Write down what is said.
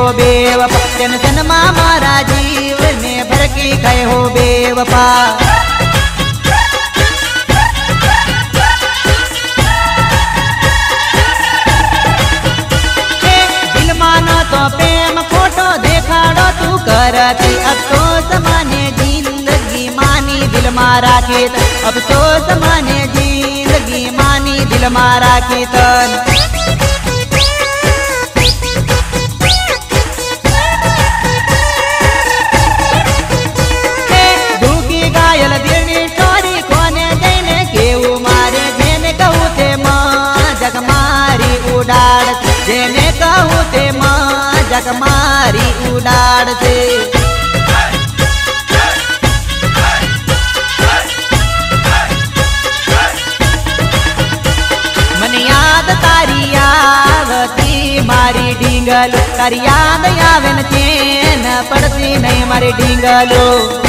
बेवफा, टेंशन में मारा जीव ने भड़की गए हो बेवफा। दिल मानो तो प्रेम खोटो देखाड़ो तू करती, अफसोस माने जिंदगी मानी दिल मारा के, अफसोस माने जिंदगी मानी दिल मारा के तन। दुखी घायल दिलनी टोरी कोने देने केऊ मारे, जेने कहूँ ते माँ जग मारी उड़ाड़, जेने कहूँ ते माँ जग मारी उड़ाड़ से। मन याद तारी आवती मारी ढींगल, तारी याद आवे न चैन पड़ती नहीं मारी ढींगलो।